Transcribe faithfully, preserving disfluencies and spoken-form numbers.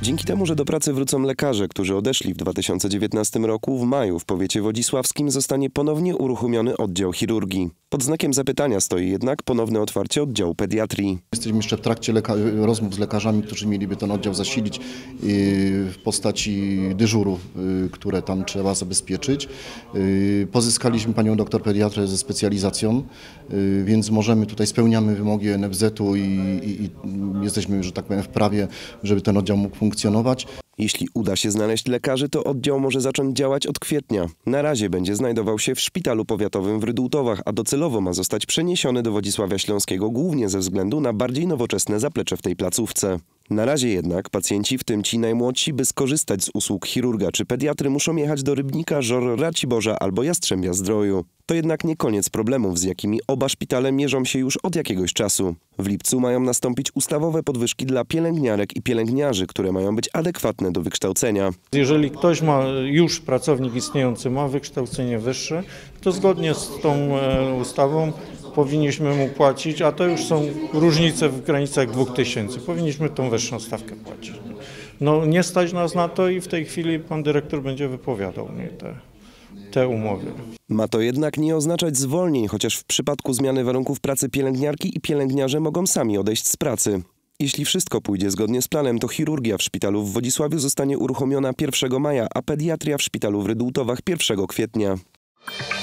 Dzięki temu, że do pracy wrócą lekarze, którzy odeszli w dwa tysiące dziewiętnastym roku, w maju w powiecie wodzisławskim zostanie ponownie uruchomiony oddział chirurgii. Pod znakiem zapytania stoi jednak ponowne otwarcie oddziału pediatrii. Jesteśmy jeszcze w trakcie rozmów z lekarzami, którzy mieliby ten oddział zasilić w postaci dyżurów, które tam trzeba zabezpieczyć. Pozyskaliśmy panią doktor pediatrę ze specjalizacją, więc możemy tutaj, spełniamy wymogi N F Z-u i, i, i jesteśmy, że tak powiem, w prawie, żeby ten oddział mógł funkcjonować. Jeśli uda się znaleźć lekarzy, to oddział może zacząć działać od kwietnia. Na razie będzie znajdował się w szpitalu powiatowym w Rydultowach, a docelowo ma zostać przeniesiony do Wodzisławia Śląskiego głównie ze względu na bardziej nowoczesne zaplecze w tej placówce. Na razie jednak pacjenci, w tym ci najmłodsi, by skorzystać z usług chirurga czy pediatry, muszą jechać do Rybnika, Żor, Raciborza albo Jastrzębia-Zdroju. To jednak nie koniec problemów, z jakimi oba szpitale mierzą się już od jakiegoś czasu. W lipcu mają nastąpić ustawowe podwyżki dla pielęgniarek i pielęgniarzy, które mają być adekwatne do wykształcenia. Jeżeli ktoś ma już pracownik istniejący, ma wykształcenie wyższe, to zgodnie z tą ustawą powinniśmy mu płacić, a to już są różnice w granicach dwóch tysięcy. Powinniśmy tą wyższą stawkę płacić. No nie stać nas na to i w tej chwili pan dyrektor będzie wypowiadał mnie te, te umowy. Ma to jednak nie oznaczać zwolnień, chociaż w przypadku zmiany warunków pracy pielęgniarki i pielęgniarze mogą sami odejść z pracy. Jeśli wszystko pójdzie zgodnie z planem, to chirurgia w szpitalu w Wodzisławiu zostanie uruchomiona pierwszego maja, a pediatria w szpitalu w Rydultowach pierwszego kwietnia.